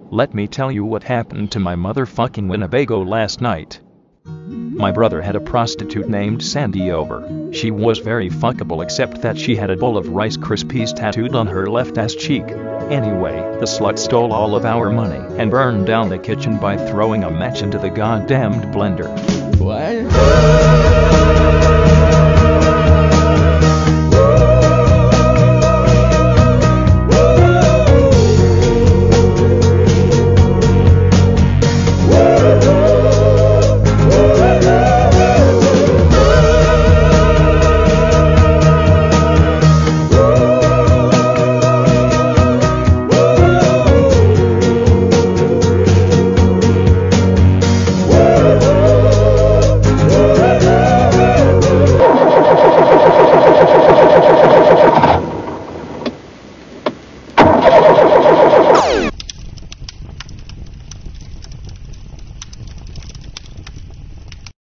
Let me tell you what happened to my motherfucking Winnebago last night. My brother had a prostitute named Sandy over. She was very fuckable except that she had a bowl of Rice Krispies tattooed on her left ass cheek. Anyway, the slut stole all of our money and burned down the kitchen by throwing a match into the goddamned blender. What?